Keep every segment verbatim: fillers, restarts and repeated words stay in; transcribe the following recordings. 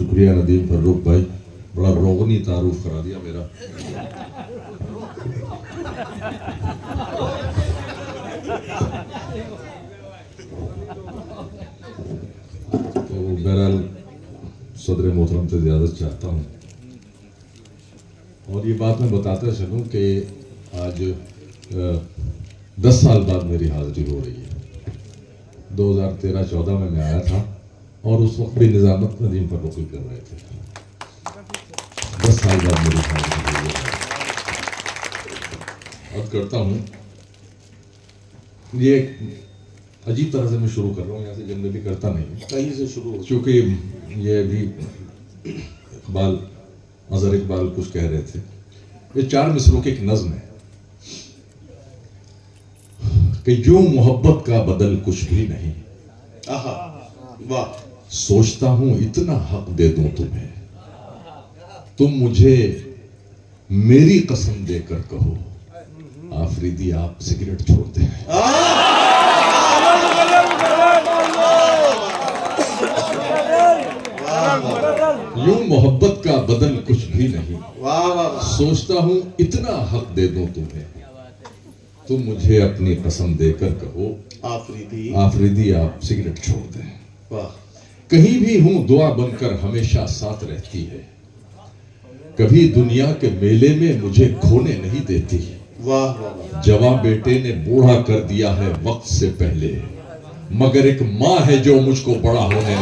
शुक्रिया नदीम फर्रुख भाई, बड़ा रोगनी तारुफ करा दिया मेरा। तो बहरहाल सदर मोहतरम से इजाज़त चाहता हूँ और ये बात मैं बताता चलूँ कि आज आ, दस साल बाद मेरी हाजिरी हो रही है। दो हज़ार तेरह चौदह में मैं आया था और उस वक्त भी निज़ामत नदीम फर्रुख कर रहे थे। दस साल बाद मेरी हाजिरी हुई है। अब करता हूँ, ये अजीब तरह से मैं शुरू कर रहा हूँ, यहाँ से जनरली करता नहीं, कहीं से शुरू हो, चूँकि ये अभी इकबाल अजहर इकबाल कुछ कह रहे थे। ये चार मिसरों की एक नज्म है कि यूं मोहब्बत का बदल कुछ भी नहीं, आहा वाह, सोचता हूं इतना हक दे दूं तुम्हें, तुम मुझे मेरी कसम देकर कहो, आफरीदी आप सिगरेट छोड़ते हैं। यूं मोहब्बत का बदल कुछ भी नहीं, सोचता हूं इतना हक दे दूं तुम्हें, तुम मुझे अपनी कसम देकर कहो, आफरीदी आफरीदी आप सिगरेट छोड़ दें। वाह, कहीं भी हूं दुआ बनकर हमेशा साथ रहती है, कभी दुनिया के मेले में मुझे खोने नहीं देती। वाह वाह, जवां बेटे ने बूढ़ा कर दिया है वक्त से पहले, मगर एक माँ है जो मुझको बड़ा होने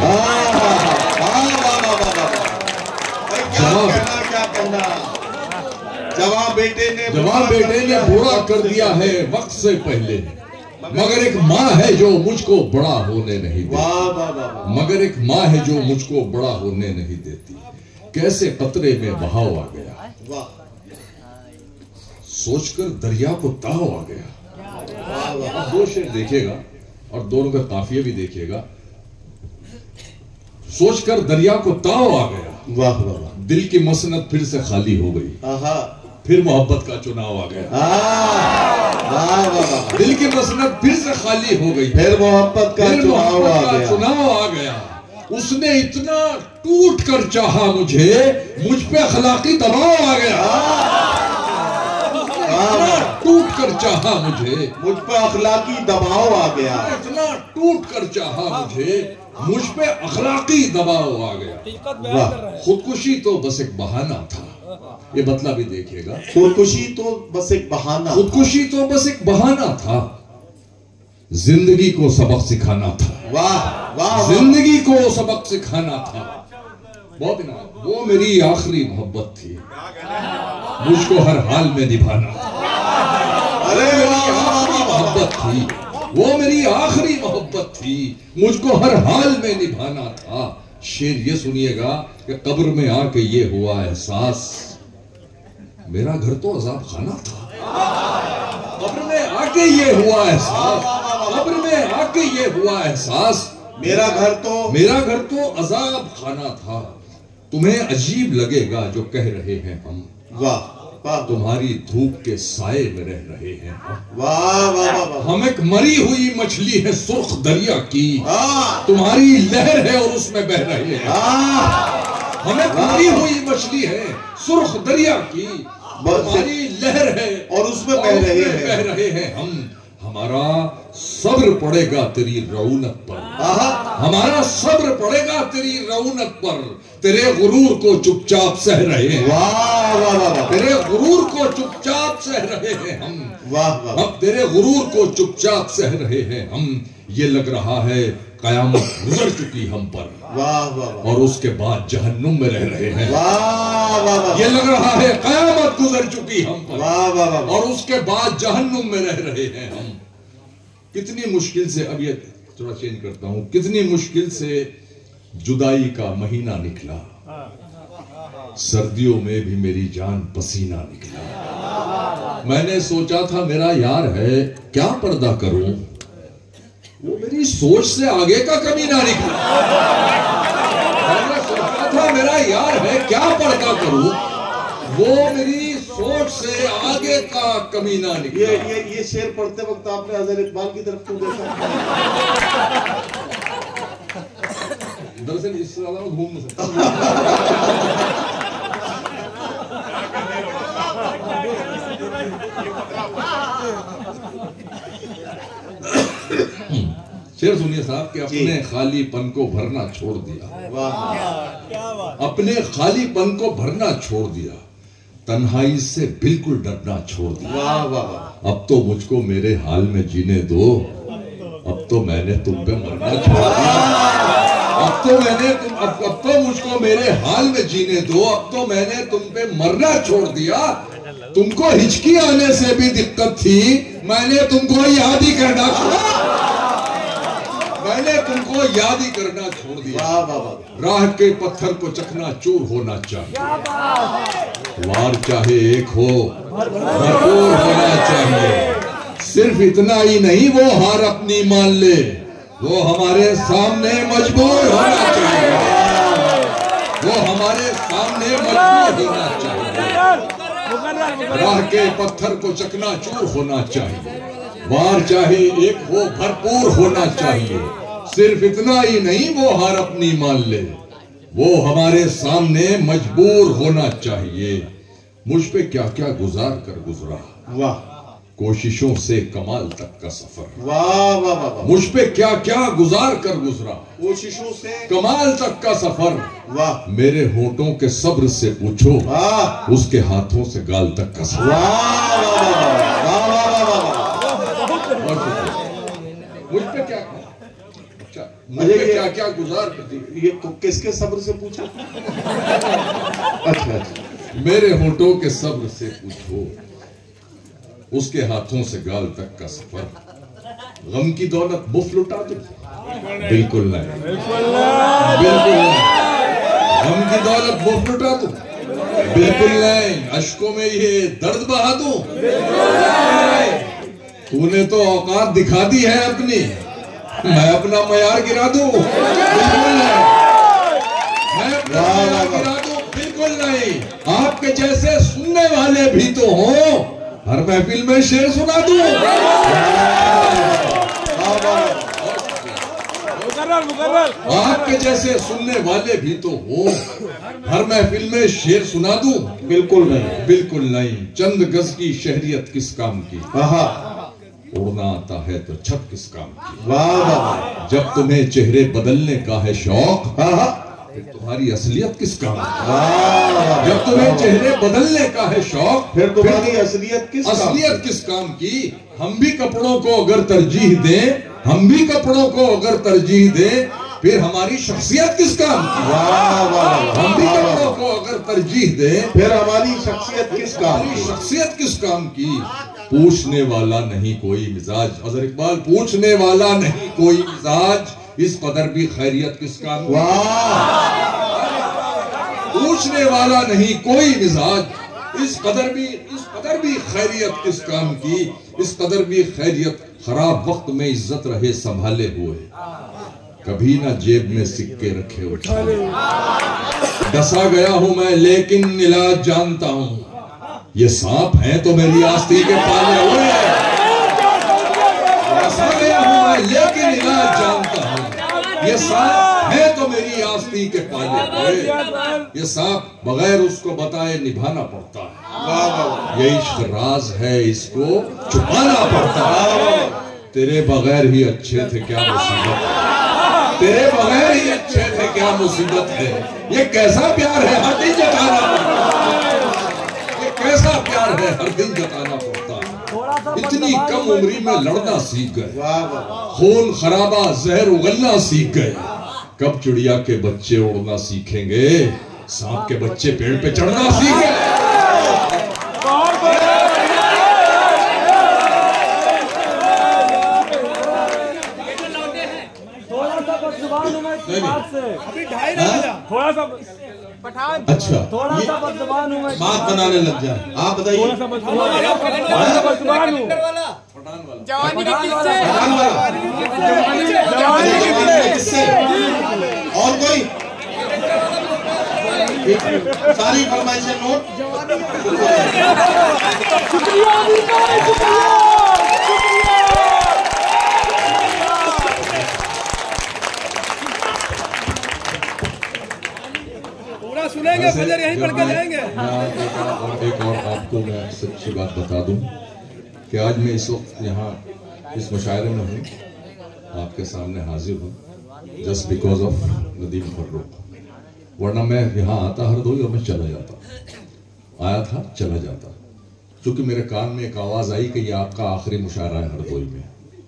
जवां बेटे ने जवां बेटे ने बूढ़ा कर दिया है वक्त से पहले, मगर एक माँ है जो मुझको बड़ा होने नहीं देती। मगर एक माँ है जो मुझको बड़ा होने नहीं देती। कैसे कतरे में बहाव आ गया, सोचकर दरिया को ताव आ गया। दो शेर देखिएगा और दोनों का काफिया भी देखिएगा। सोचकर दरिया को ताव आ गया, वाह वाह, दिल की मसनद फिर से खाली हो गई, फिर मोहब्बत का चुनाव आ गया। वाह वाह, दिल की मसनद फिर से खाली हो गई, फिर मोहब्बत का चुनाव आ गया चुनाव आ गया। उसने इतना टूट कर चाहा मुझे, मुझ पे अखलाकी दबाव आ गया। टूट कर चाहा मुझे, मुझ पे अखलाकी दबाव आ गया। इतना टूट कर चाहा मुझे, मुझ पे अखलाकी दबाव आ गया। वाह, खुदकुशी तो बस एक बहाना था, ये बतला भी देखिएगा। खुदकुशी तो बस एक बहाना खुदकुशी तो बस एक बहाना था, जिंदगी को सबक सिखाना था। वाह वाह, जिंदगी को सबक सिखाना था। बहुत इनाम, वो मेरी आखिरी मोहब्बत थी, मुझको हर हाल में निभाना था। अरे मेरी आखिरी मोहब्बत थी, वो मेरी आखिरी मोहब्बत थी, मुझको हर हाल में निभाना था। शेर ये सुनिएगा कि कब्र में आके ये हुआ एहसास, मेरा घर तो अजाब खाना था। कब्र में आके ये हुआ एहसास, कब्र में आके ये हुआ एहसास, मेरा घर तो मेरा घर तो अजाब खाना था। तुम्हें अजीब लगेगा जो कह रहे हैं हम, वाह वाह, तुम्हारी धूप के साए में रह रहे हैं हम। वाह वाह वाह, हम एक मरी हुई मछली है सुर्ख दरिया की, तुम्हारी लहर है और उसमें बह रहे हैं। हम एक मरी हुई मछली है सुर्ख दरिया की, तुम्हारी लहर है और उसमें बह रहे हैं बह रहे हैं हम। हमारा सब्र पड़ेगा तेरी रौनक पर, हमारा सब्र पड़ेगा तेरी रौनक पर, तेरे गुरूर को चुपचाप सह रहे हैं। वाह वाह वाह, तेरे गुरूर को चुपचाप सह रहे हैं हम। वाह वाह, हम तेरे गुरूर को चुपचाप सह रहे हैं हम। ये लग रहा है कयामत गुजर चुकी हम पर, वाह वाह, और उसके बाद जहन्नुम में रह रहे हैं। वाह वाह, ये लग रहा है कयामत गुजर चुकी हम पर, वाह वाह, और उसके बाद जहन्नुम में रह रहे हैं हम। कितनी मुश्किल से, अब ये थोड़ा चेंज करता हूँ, कितनी मुश्किल से जुदाई का महीना निकला, सर्दियों में भी मेरी जान पसीना निकला। मैंने सोचा था मेरा यार है, क्या पर्दा करूं, वो मेरी सोच से आगे का कमीना निकला। मैंने सोचा था मेरा यार है, क्या पर्दा करूं, वो मेरी सोच से आगे का कमीना निकला। ये ये ये शेर पढ़ते वक्त आपने अजहर इकबाल की तरफ क्यों देखा? दरअसल इससे ज्यादा मैं घूम नहीं सकता। शेर सुनिए साहब कि अपने खालीपन को भरना छोड़ दिया, वाह अपने खालीपन को भरना छोड़ दिया, तन्हाई से बिल्कुल डरना छोड़ दिया। वाह वाह अब तो मुझको मेरे हाल में जीने दो, अब तो मैंने तुम पे मरना छोड़ दिया। अब तो मैंने तुम अब, अब तो मुझको मेरे हाल में जीने दो, अब तो मैंने तुम पे मरना छोड़ दिया। तुमको हिचकी आने से भी दिक्कत थी, मैंने तुमको याद ही करना छोड़ा मैंने तुमको याद ही करना छोड़ दिया। वाह वाह राह के पत्थर को चकना चूर होना चाहिए, वार चाहे एक हो भरपूर होना चाहिए। सिर्फ इतना ही नहीं, वो हार अपनी मान ले, वो हमारे सामने मजबूर होना चाहिए, वो हमारे सामने मजबूर होना चाहिए। राह के पत्थर को चकना चूर होना चाहिए, वार चाहे एक हो भरपूर होना चाहिए। सिर्फ इतना ही नहीं, वो हार अपनी मान ले, वो हमारे सामने मजबूर होना चाहिए। मुझ पे क्या क्या गुजार कर गुजरा, वाह कोशिशों से कमाल तक का सफर। वाह वाह वाह मुझ पे क्या क्या गुजार कर गुजरा, कोशिशों से कमाल तक का सफर। वाह मेरे होठों के सब्र से पूछो, वाह उसके हाथों से गाल तक का सफर। वाह वाह वाह वाह मुझ पे क्या अच्छा, मुझ अरे पे ये- क्या क्या गुजार कर दी। ये को- किसके सब्र से पूछा? अच्छा अच्छा मेरे होठों के सब्र से पूछो, उसके हाथों से गाल तक का सफर। गम की दौलत मुफ्त लुटा दूं? बिल्कुल नहीं, बिल्कुल नहीं। गम की दौलत मुफ्त लुटा दूं? बिल्कुल नहीं। अश्कों में ये दर्द बहा दूं? तूने तो औकात दिखा दी है अपनी, मैं अपना मयार गिरा दूं? बिल्कुल नहीं। मैं अपना मयार गिरा दूं? बिल्कुल नहीं। आपके जैसे सुनने वाले भी तो हों, हर महफिल में शेर सुना दूं? आपके जैसे सुनने वाले भी तो हों, हर महफिल में शेर सुना दूं? बिल्कुल नहीं बिल्कुल नहीं। चंद गज की शहरियत किस काम की, आहा उड़ना आता है तो छत किस काम की। वाह वाह जब तुम्हें चेहरे बदलने का है शौक, आहा फिर तुम्हारी असलियत किस काम की। वाह जब तुम्हें चेहरे बदलने का है शौक, फिर तुम्हारी असलियत किस काम की? असलियत किस काम की। हम भी कपड़ों को अगर तरजीह दें, हम भी कपड़ों को अगर तरजीह दें, फिर हमारी शख्सियत किस काम की। वाह वाह हम भी कपड़ों को अगर तरजीह दें, फिर हमारी शख्सियत किस काम हमारी की? शख्सियत किस काम की। पूछने वाला नहीं कोई मिजाज, अजहर इकबाल, पूछने वाला नहीं कोई मिजाज, इस कदर भी खैरियत किस काम की। वाह पूछने वाला नहीं कोई मिजाज, इस कदर भी इस कदर भी खैरियत किस काम की। इस कदर भी खैरियत खराब वक्त में इज्जत रहे संभाले हुए, कभी ना जेब में सिक्के रखे उठाए। डसा गया हूं मैं लेकिन इलाज जानता हूं, ये सांप हैं तो मेरी आस्ती के पाले हुए। डसा गया हूं मैं लेकिन इलाज जानता हूं, ये सांप है तो मेरी आस्ती के पाले हुए। ये सांप बगैर उसको बताए निभाना पड़ता है। वाह वाह ये इश्क राज है, इसको छुपाना पड़ता है। तेरे बगैर ही अच्छे थे क्या मुसीबत है, तेरे बगैर ही अच्छे थे क्या मुसीबत है। ये कैसा प्यार है हर दिन जताना पड़ता है, ये कैसा प्यार है हर दिन जताना पड़ता है। इतनी कम उम्री में लड़ना सीख गए, वाह वाह खून खराबा जहर उगलना सीख गए। कब चिड़िया के बच्चे उड़ना सीखेंगे, सांप के बच्चे पेड़ पे चढ़ना सीखे। नहीं, नहीं। थोड़ा सा अच्छा, थोड़ा ये सा बदजुबान हूँ मैं, बात बनाने लग जाए। आप बताइए थोड़ा सा बदजुबान थोड़ा सा बदजुबान हूँ। जवानी के किस्से पठान वाला जवानी के जवानी के किस्से और कोई सारी फरमाइशें नोट। शुक्रिया अभी का, शुक्रिया शुक्रिया। पूरा सुनेंगे, फजर यहीं पढ़ के जाएंगे। और एक और आपको मैं सच्ची बात बता दूं कि आज मैं इस वक्त यहाँ इस मुशायरे में हूँ, आपके सामने हाजिर हूँ just because of Nadeem Farrukh. वरना मैं यहाँ आता हरदोई और मैं चला जाता, आया था चला जाता, क्योंकि मेरे कान में एक आवाज आई कि ये आपका आखिरी मुशायरा है हरदोई में।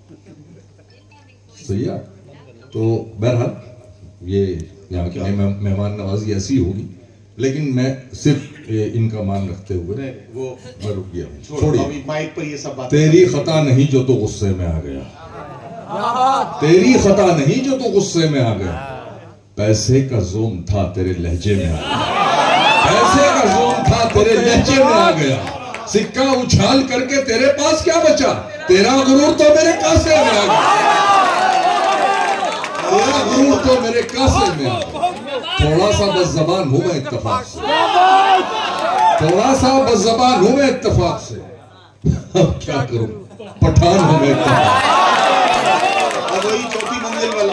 सही है। तो बहरहाल ये यहाँ की मेहमान नवाजी ऐसी होगी, लेकिन मैं सिर्फ इनका मान रखते हुए वो मैं रुक गया। छोड़िए, माइक पर ये सब बात। तेरी खता नहीं जो तो गुस्से में आ गया, तेरी खता नहीं जो तो गुस्से में आ गया, पैसे का जोम था तेरे लहजे में आ गया, पैसे का जोम था तेरे लहजे में आ गया, सिक्का उछाल करके तेरे पास क्या बचा, तेरा गुरूर तो मेरे कासे में आ गया, तेरा गुरूर तो मेरे कासे में आ गया। थोड़ा सा बस जबान हूं मैं इत्तेफाक से, थोड़ा सा बस जबान हूं मैं इत्तेफाक से, अब क्या करूं, पठान हूं मैं इत्तेफाक। अब वही चौथी मंजिल वाला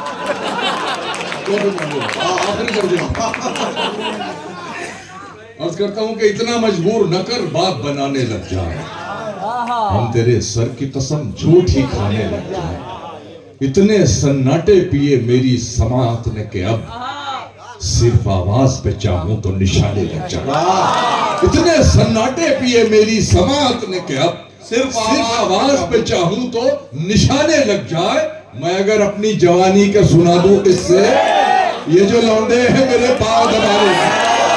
आखिरी कर दिया। अर्ज करता हूं कि इतना मजबूर न कर बात बनाने लग जाए, हम तेरे सर की कसम झूठ ही खाने लग जाए, इतने सन्नाटे पिए मेरी समात ने के अब सिर्फ आवाज पे चाहूं तो निशाने लग जाए, इतने सन्नाटे पिए मेरी समात ने के अब सिर्फ सिर्फ आवाज पे चाहूं तो निशाने लग जाए। मैं अगर अपनी जवानी के सुना दूं इससे, ये जो लौंडे हैं मेरे पांव दबा रहे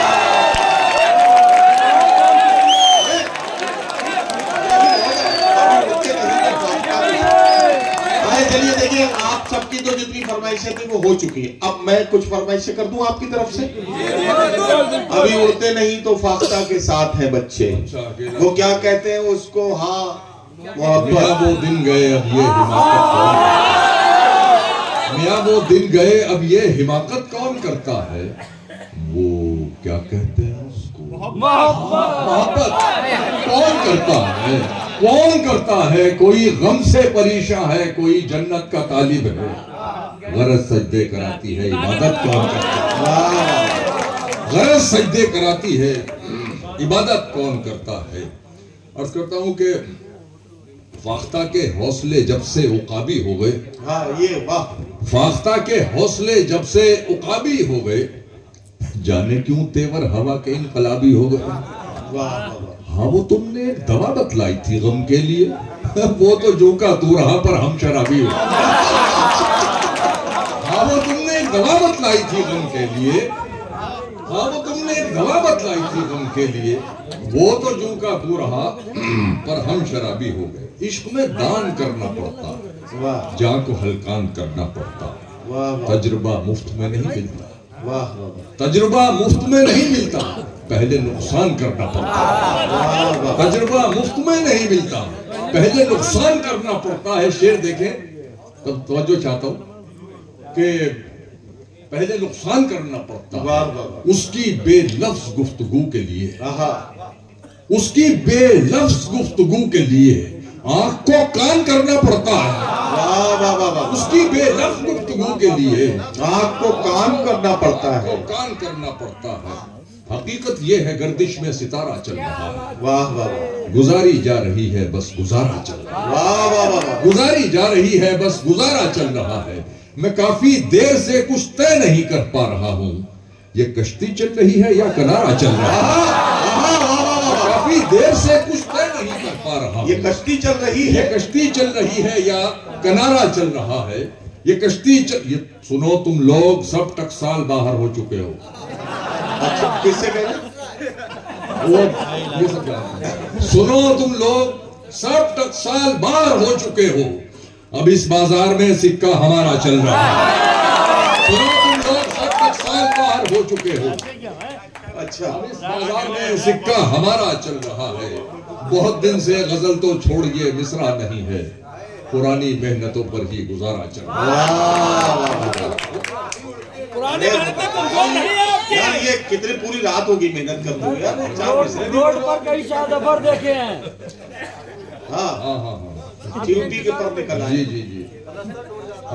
चलिए देखिए, आप सबकी तो जितनी फरमाइशें थी वो हो चुकी है। अब मैं कुछ फरमाइशें कर दूं आपकी तरफ से। अभी उड़ते नहीं तो फाख्ता के साथ है बच्चे, वो क्या कहते हैं उसको, हाँ मोहब्बत। वो दिन गए अब ये हिमाकत कौन, मियां वो दिन गए अब ये हिमाकत कौन करता है, वो क्या कहते हैं उसको, मोहब्बत कौन करता है, कौन करता है। कोई गम से परेशान है, कोई जन्नत का तालिब है, गरज सजदे कराती है इबादत कौन करता है, गरज सजदे कराती है इबादत कौन करता है। अर्ज करता हूं कि फाख्ता के हौसले जब से उकाबी हो गए, हाँ ये वाह, फाख्ता के हौसले जब से उकाबी हो गए, जाने क्यों तेवर हवा के इनकलाबी हो गए। हाँ वो तुमने एक दवा बतलाई थी गम के लिए, वो तो जो का तू रहा पर हम शराबी हो। हाँ वो तुमने एक दवा बतलाई थी गम के लिए, हाँ वो तुमने एक दवा बतलाई थी गम के लिए, वो तो जो का तू रहा पर हम शराबी हो गए। इश्क में दान करना पड़ता, जान को हलकान करना पड़ता, तजुर्बा मुफ्त में नहीं मिलता, तजुर्बा मुफ्त में नहीं मिलता, पहले नुकसान करना पड़ता, तजुर्बा मुफ्त में नहीं मिलता, पहले नुकसान करना पड़ता है। शेर देखें तब तवज्जो चाहता हूं कि पहले नुकसान करना पड़ता उसकी बेलफ्ज गुफ्तगू के लिए, उसकी बेलफ्ज गुफ्तगू के लिए आंख को कान करना पड़ता है, उसकी बेलफ्ज गुफ्तगू के लिए आंख को कान करना पड़ता है, कान करना पड़ता है। हकीकत यह है गर्दिश में सितारा चल रहा है, वाह वाह, गुजारी जा रही है बस गुजारा चल रहा है, वाह वाह वाह, गुजारी जा रही है बस गुजारा चल रहा है। मैं काफी देर से कुछ तय नहीं कर पा रहा हूँ, ये कश्ती चल रही है या किनारा चल रहा है, काफी देर से कुछ तय नहीं कर पा रहा हूँ, ये कश्ती चल रही है, ये कश्ती चल रही है या किनारा चल रहा है, ये कश्ती चल, ये सुनो तुम लोग सब टकसाल बाहर हो चुके हो। अच्छा किससे कह रहे? वो ये सब क्या? सुनो तुम लोग सब टकसाल बाहर हो चुके हो, अब इस बाजार में सिक्का हमारा चल रहा है। सुनो तुम लोग सब टकसाल बाहर हो चुके हो, अच्छा अब इस बाजार में सिक्का हमारा चल रहा है। बहुत दिन से गजल तो छोड़िए मिसरा नहीं है, पुरानी मेहनतों पर ही गुजारा चल रहा है। पुराने मेहनतें कमजोर नहीं है आपकी। यार ये कितनी पूरी रात होगी मेहनत करते हुए यार, रोड पर कई शादफर देखे हैं। हाँ हाँ हाँ हाँ ड्यूटी के पर निकल आए। जी जी जी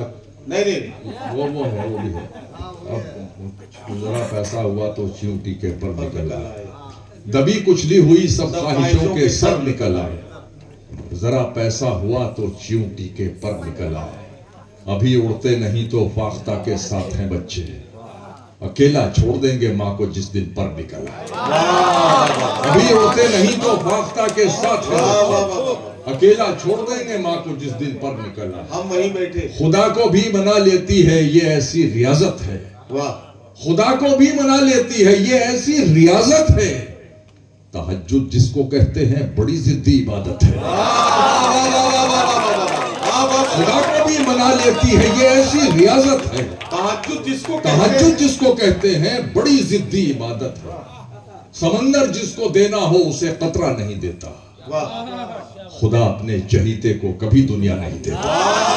नहीं नहीं वो वो है, वो भी है। अब जरा पैसा हुआ तो चिमटी के पर निकल आए, दबी कुचली हुई सब ख्वाहिशों के सर निकल आए। जरा पैसा हुआ तो चिमटी के पर निकल आए। अभी उड़ते नहीं तो फाख्ता के साथ हैं बच्चे, अकेला छोड़ देंगे माँ को जिस दिन पर निकल आए। अभी उड़ते नहीं तो फाख्ता के साथ हैं बच्चे, अकेला छोड़ देंगे माँ को जिस दिन पर निकल आए। हम वहीं बैठे। खुदा को भी मना लेती है ये ऐसी रियाजत है। वाह। खुदा को भी मना लेती है ये ऐसी रियाजत है। तहज्जुद जिसको कहते हैं बड़ी जिद्दी इबादत है। खुदा को भी मना लेती है ये ऐसी रियाजत है। तहज्जुद जिसको तहज्जुद जिसको कहते हैं बड़ी जिद्दी इबादत है। समंदर जिसको देना हो उसे कतरा नहीं देता। खुदा अपने चहीते को कभी दुनिया नहीं देता।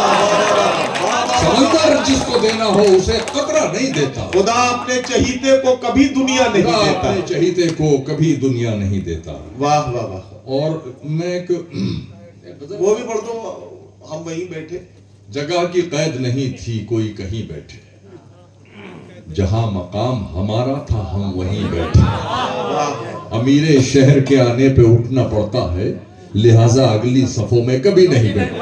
समंदर जिसको देना हो उसे कतरा नहीं देता। खुदा अपने चहीते को कभी दुनिया नहीं खुदा देता। अपने चहीते को कभी दुनिया नहीं देता। वाह वाह वाह। और मैं एक वो भी पढ़ दो। हम वहीं बैठे। जगह की कैद नहीं थी कोई कहीं बैठे, जहां मकाम हमारा था हम वहीं बैठे। अमीरे शहर के आने पे उठना पड़ता है, लिहाजा अगली सफों में कभी नहीं बैठे।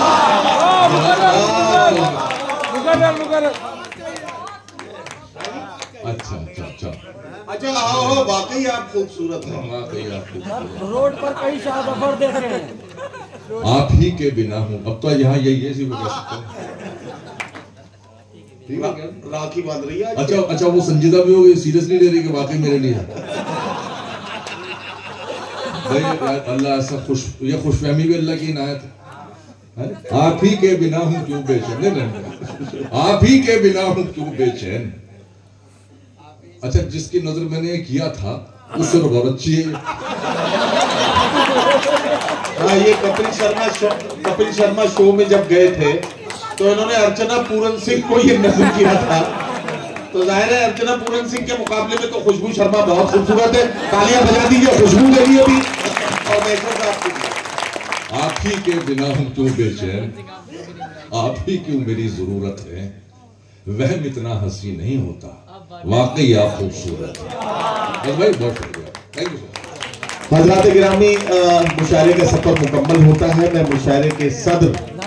अच्छा अच्छा अच्छा अच्छा आओ, वाकई आप खूबसूरत हैं। वाकई आप खूबसूरत। रोड पर कई शाहजफर देख रहे हैं। आप ही के बिना हूं। अब तो यहाँ यही है, कह सकते हैं। राखी बांध रही है। अच्छा अच्छा वो संजीदा भी हो गई, सीरियसली ले रही कि वाकई मेरे लिए भाई अल्लाह ऐसा खुश, ये खुशफहमी भी अल्लाह की इनायत है। आप ही के बिना हूं क्यों बेचैन, नहीं आप ही के बिना हूं क्यों बेचैन। अच्छा जिसकी नजर मैंने किया था उससे तो बहुत अच्छी है। हाँ ये कपिल शर्मा शो कपिल शर्मा शो में जब गए थे तो इन्होंने अर्चना पूरन सिंह को ये नजर किया था। तो जाहिर है अर्चना पूरन सिंह के मुकाबले में तो खुशबू शर्मा बहुत खूबसूरत है। तालियां बजा दीजिए खुशबू के लिए भी। और आप ही के बिना हम क्यों बेचैन, आप ही क्यों मेरी जरूरत है। वहम इतना हंसी नहीं होता, वाकई आप खूबसूरत हैं। भाई बहुत शुक्रिया, थैंक यू सर। हज़रात गिरामी, मुशायरे का सफर मुकम्मल होता है। मैं मुशायरे के सदर